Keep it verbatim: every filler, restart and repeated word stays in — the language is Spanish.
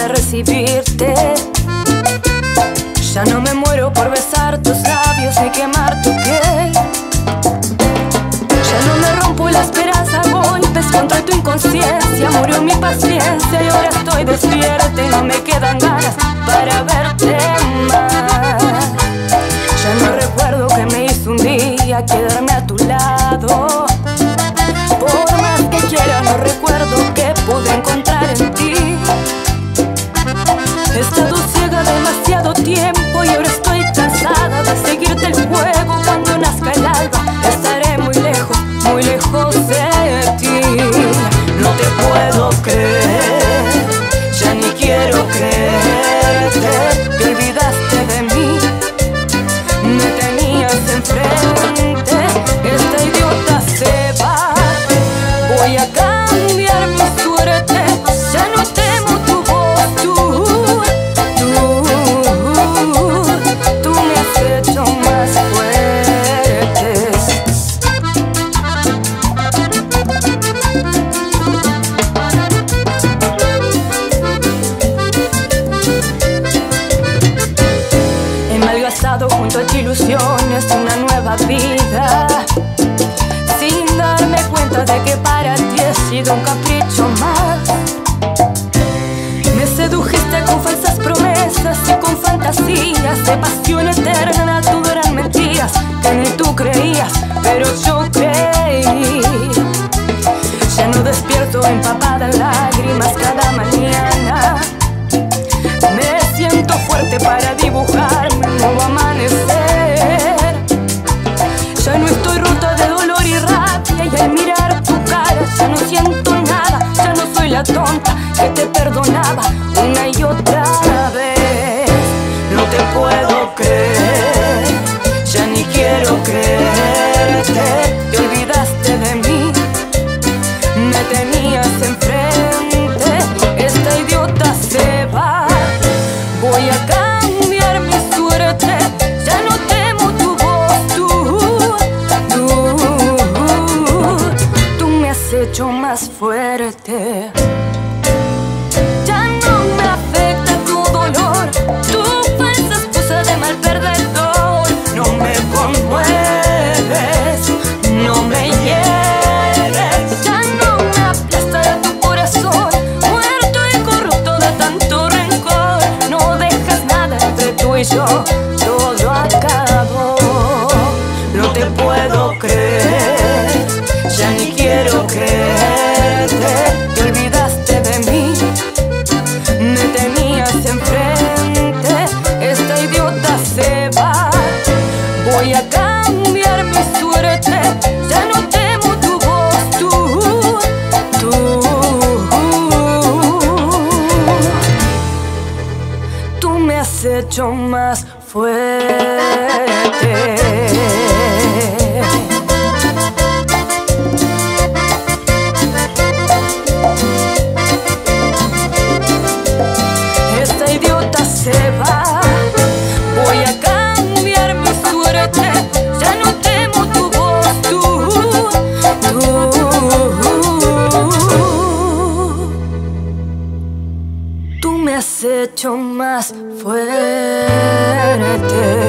de recibirte. Ya no me muero por besar tus labios ni quemar tu piel. Ya no me rompo la esperanza a golpes contra tu inconsciencia. Murió mi paciencia y ahora estoy despierta y no me quedan ganas para verte más. Ya no recuerdo que me hizo un día quedarme a tu lado. Por más que quiera no recuerdo que pude encontrar en ti. He estado ciega demasiado tiempo y ahora estoy cansada de seguirte el juego. Cuando nazca el alba estaré muy lejos, muy lejos de ti. No te puedo creer, ya ni quiero creerte. Te olvidaste de mí, me tenías enfrente. Esta idiota se va, voy a cambiar mi suerte. Ya no temo tu voz, tú, tú, tú me has hecho más fuerte. He malgastado junto a ti ilusiones de una nueva vida, sin darme cuenta de que para ti he sido un capricho más. Me sedujiste con falsas promesas y con fantasías de pasión eterna. Todo eran mentiras que ni tú creías, pero yo creí. Ya no despierto empapada en lágrimas cada mañana. Me siento fuerte para dibujarme un nuevo amanecer. Ya no estoy rota de dolor y rabia y al mirar tu cara ya no siento nada. Ya no soy la tonta que te perdonaba una y otra vez. No te puedo creer, ya ni quiero creerte. Te olvidaste de mí, me tenías enfrente. Esta idiota se va, voy a cambiar mi suerte. Ya no temo tu voz, tú, tú, tú me has hecho más fuerte. Ya no me afecta tu dolor, tu falsa excusa de mal perdedor. No me conmueves, no me hieres. Ya no me aplastará tu corazón, muerto y corrupto de tanto rencor. No dejas nada entre tú y yo, todo acabó. No te puedo creer, ya ni quiero creerte. Te olvidaste de mí, me tenías enfrente. Esta idiota se va, voy a cambiar mi suerte. Ya no temo tu voz, tú, tú, tú me has hecho más fuerte. Esta idiota se va, voy a cambiar mi suerte. Ya no temo tu voz, tú, tú, tú me has hecho más fuerte.